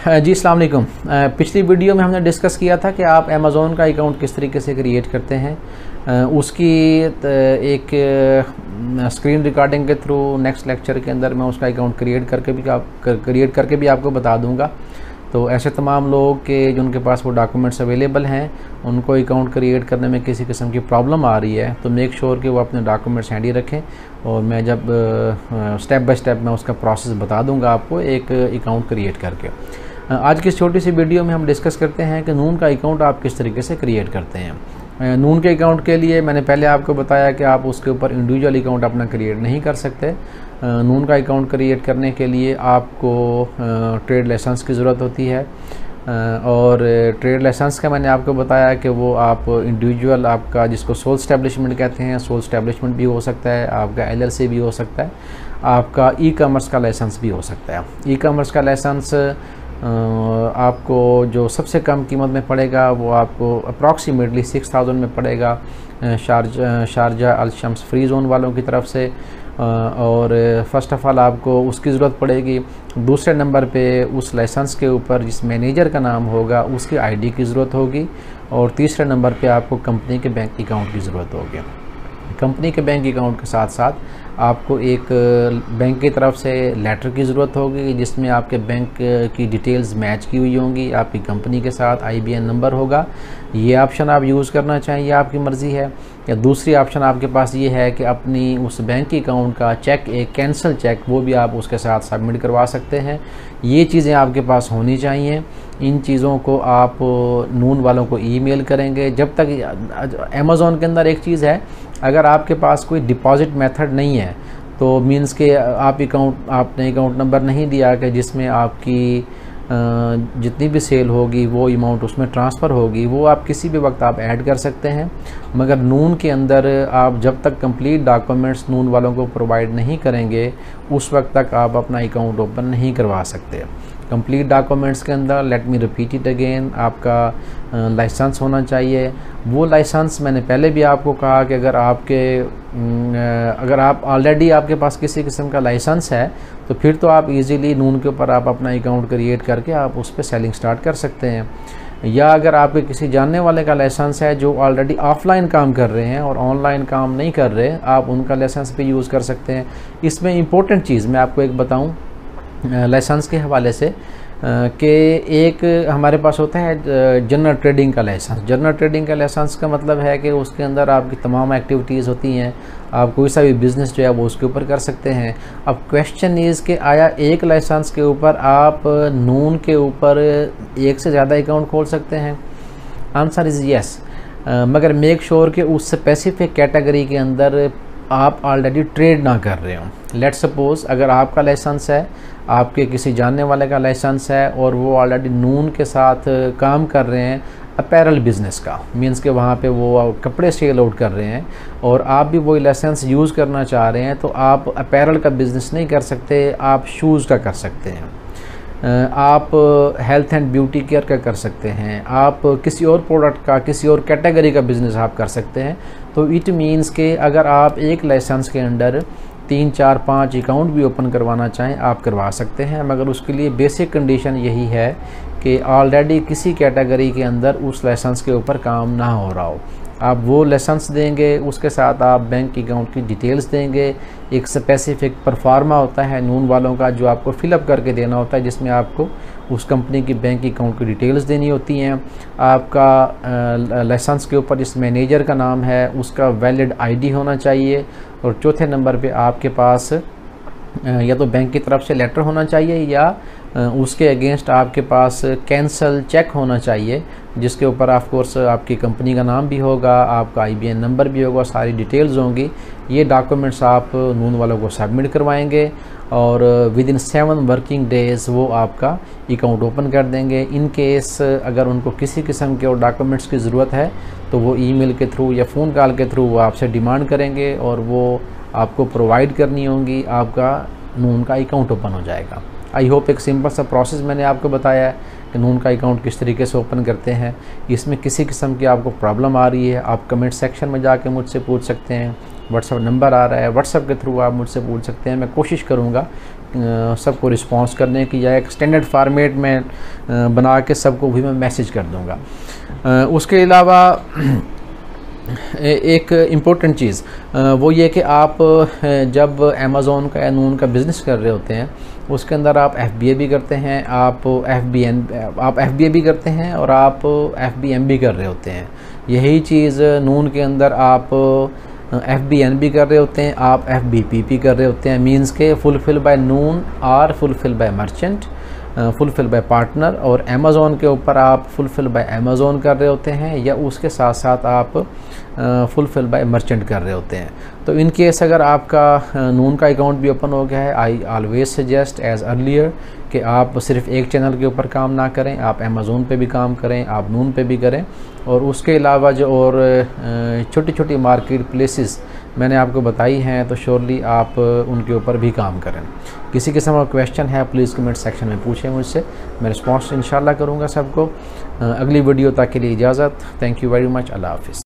हाँ जी, अस्सलाम वालेकुम। पिछली वीडियो में हमने डिस्कस किया था कि आप अमेज़ॉन का अकाउंट किस तरीके से क्रिएट करते हैं। उसकी एक स्क्रीन रिकॉर्डिंग के थ्रू नेक्स्ट लेक्चर के अंदर मैं उसका अकाउंट क्रिएट करके भी आपको बता दूंगा। तो ऐसे तमाम लोग के जिनके पास वो डॉक्यूमेंट्स अवेलेबल हैं, उनको अकाउंट क्रिएट करने में किसी किस्म की प्रॉब्लम आ रही है, तो मेक श्योर कि वो अपने डॉक्यूमेंट्स हैंडी रखें। और मैं जब स्टेप बाय स्टेप मैं उसका प्रोसेस बता दूंगा आपको एक अकाउंट क्रिएट करके। आज की इस छोटी सी वीडियो में हम डिस्कस करते हैं कि नून का अकाउंट आप किस तरीके से क्रिएट करते हैं। नून के अकाउंट के लिए मैंने पहले आपको बताया कि आप उसके ऊपर इंडिविजुअल अकाउंट अपना क्रिएट नहीं कर सकते। नून का अकाउंट क्रिएट करने के लिए आपको ट्रेड लाइसेंस की ज़रूरत होती है, और ट्रेड लाइसेंस का मैंने आपको बताया कि वो आप इंडिविजुअल आपका जिसको सोल स्टैब्लिशमेंट कहते हैं, सोल स्टैब्लिशमेंट भी हो सकता है, आपका LLC भी हो सकता है, आपका ई-कॉमर्स का लाइसेंस भी हो सकता है। ई-कॉमर्स का लाइसेंस आपको जो सबसे कम कीमत में पड़ेगा वो आपको अप्रॉक्सीमेटली 6000 में पड़ेगा Sharjah Al Shams free zone वालों की तरफ से। और फ़र्स्ट ऑफ़ ऑल आपको उसकी ज़रूरत पड़ेगी। दूसरे नंबर पे उस लाइसेंस के ऊपर जिस मैनेजर का नाम होगा उसकी ID की ज़रूरत होगी। और तीसरे नंबर पे आपको कंपनी के बैंक अकाउंट की ज़रूरत होगी। कंपनी के बैंक अकाउंट के साथ साथ आपको एक बैंक की तरफ से लेटर की ज़रूरत होगी जिसमें आपके बैंक की डिटेल्स मैच की हुई होंगी, आपकी कंपनी के साथ IBN नंबर होगा। ये ऑप्शन आप यूज़ करना चाहिए, आपकी मर्ज़ी है। या दूसरी ऑप्शन आपके पास ये है कि अपनी उस बैंक अकाउंट का चेक, एक कैंसिल चेक, वो भी आप उसके साथ सबमिट करवा सकते हैं। ये चीज़ें आपके पास होनी चाहिए। इन चीज़ों को आप नून वालों को ईमेल करेंगे। जब तक अमेज़ॉन के अंदर एक चीज़ है, अगर आपके पास कोई डिपॉजिट मेथड नहीं है तो मींस के आपने अकाउंट नंबर नहीं दिया कि जिसमें आपकी जितनी भी सेल होगी वो अमाउंट उसमें ट्रांसफ़र होगी, वो आप किसी भी वक्त आप ऐड कर सकते हैं। मगर नून के अंदर आप जब तक कंप्लीट डॉक्यूमेंट्स नून वालों को प्रोवाइड नहीं करेंगे उस वक्त तक आप अपना अकाउंट ओपन नहीं करवा सकते। कंप्लीट डॉक्यूमेंट्स के अंदर, let me repeat it again, आपका लाइसेंस होना चाहिए। वो लाइसेंस मैंने पहले भी आपको कहा कि अगर आप ऑलरेडी आपके पास किसी किस्म का लाइसेंस है तो फिर तो आप इजीली नून के ऊपर आप अपना अकाउंट क्रिएट करके आप उस पर सेलिंग स्टार्ट कर सकते हैं। या अगर आपके किसी जानने वाले का लाइसेंस है जो ऑलरेडी ऑफलाइन काम कर रहे हैं और ऑनलाइन काम नहीं कर रहे, आप उनका लाइसेंस भी यूज़ कर सकते हैं। इसमें इम्पोर्टेंट चीज़ मैं आपको एक बताऊं लाइसेंस के हवाले से कि एक हमारे पास होता है जनरल ट्रेडिंग का लाइसेंस। जनरल ट्रेडिंग का लाइसेंस का मतलब है कि उसके अंदर आपकी तमाम एक्टिविटीज़ होती हैं, आप कोई सा भी बिज़नेस जो है वो उसके ऊपर कर सकते हैं। अब क्वेश्चन इज़ कि आया एक लाइसेंस के ऊपर आप नून के ऊपर एक से ज़्यादा अकाउंट खोल सकते हैं? आंसर इज़ येस, मगर मेक श्योर कि उस स्पेसिफिक कैटेगरी के अंदर आप ऑलरेडी ट्रेड ना कर रहे हो। लेट्स सपोज़ अगर आपका लाइसेंस है, आपके किसी जानने वाले का लाइसेंस है और वो ऑलरेडी नून के साथ काम कर रहे हैं अपैरल बिज़नेस का, मींस के वहाँ पे वो कपड़े सेल आउट कर रहे हैं और आप भी वही लाइसेंस यूज़ करना चाह रहे हैं, तो आप अपैरल का बिज़नेस नहीं कर सकते, आप शूज़ का कर सकते हैं, आप हेल्थ एंड ब्यूटी केयर का कर सकते हैं, आप किसी और प्रोडक्ट का, किसी और कैटेगरी का बिज़नेस आप कर सकते हैं। तो इट मीन्स के अगर आप एक लाइसेंस के अंडर 3, 4, 5 अकाउंट भी ओपन करवाना चाहें आप करवा सकते हैं, मगर उसके लिए बेसिक कंडीशन यही है कि ऑलरेडी किसी कैटेगरी के अंदर उस लाइसेंस के ऊपर काम ना हो रहा हो। आप वो लाइसेंस देंगे, उसके साथ आप बैंक अकाउंट की डिटेल्स देंगे। एक स्पेसिफिक परफार्मा होता है नून वालों का जो आपको फिलअप करके देना होता है, जिसमें आपको उस कंपनी की बैंक अकाउंट की डिटेल्स देनी होती हैं। आपका लाइसेंस के ऊपर जिस मैनेजर का नाम है उसका वैलिड ID होना चाहिए। और चौथे नंबर पे आपके पास या तो बैंक की तरफ से लेटर होना चाहिए या उसके अगेंस्ट आपके पास कैंसल चेक होना चाहिए, जिसके ऊपर ऑफ कोर्स आपकी कंपनी का नाम भी होगा, आपका IBN नंबर भी होगा, सारी डिटेल्स होंगी। ये डॉक्यूमेंट्स आप नून वालों को सबमिट करवाएंगे और विदिन 7 वर्किंग डेज़ वो आपका अकाउंट ओपन कर देंगे। इन केस अगर उनको किसी किस्म के और डॉक्यूमेंट्स की ज़रूरत है तो वो ईमेल के थ्रू या फ़ोन कॉल के थ्रू वो आपसे डिमांड करेंगे और वो आपको प्रोवाइड करनी होंगी, आपका नून का अकाउंट ओपन हो जाएगा। आई होप एक सिंपल सा प्रोसेस मैंने आपको बताया है कि नून का अकाउंट किस तरीके से ओपन करते हैं। इसमें किसी किस्म की आपको प्रॉब्लम आ रही है आप कमेंट सेक्शन में जाके मुझसे पूछ सकते हैं। व्हाट्सएप नंबर आ रहा है, व्हाट्सएप के थ्रू आप मुझसे पूछ सकते हैं। मैं कोशिश करूँगा सबको रिस्पॉन्स करने की, या एक स्टैंडर्ड फार्मेट में बना के सबको भी मैं मैसेज कर दूँगा। उसके अलावा एक इम्पोर्टेंट चीज़ वो ये कि आप जब अमेज़ोन का या नून का बिज़नेस कर रहे होते हैं, उसके अंदर आप FBA भी करते हैं, आप FBA भी करते हैं और आप FBM भी कर रहे होते हैं। यही चीज़ नून के अंदर आप FBN भी कर रहे होते हैं, आप FBP भी कर रहे होते हैं। मींस के फुलफिल बाय नून और fulfil by merchant, fulfil by partner, और अमेज़ोन के ऊपर आप फुलफिल बाय अमेज़ोन कर रहे होते हैं, या उसके साथ साथ आप फुलफिल बाय मर्चेंट कर रहे होते हैं। तो इन केस अगर आपका नून का अकाउंट भी ओपन हो गया है, I always suggest as earlier कि आप सिर्फ एक चैनल के ऊपर काम ना करें, आप अमेज़ोन पे भी काम करें, आप नून पे भी करें। और उसके अलावा जो और छोटी छोटी मार्केट प्लेसेस मैंने आपको बताई हैं, तो श्योरली आप उनके ऊपर भी काम करें। किसी किस्म का क्वेश्चन है प्लीज़ कमेंट सेक्शन में पूछें मुझसे, मैं रिस्पॉन्स इंशाल्लाह करूँगा सबको। अगली वीडियो तक के लिए इजाज़त। Thank you very much. अल्लाह हाफ़िज़।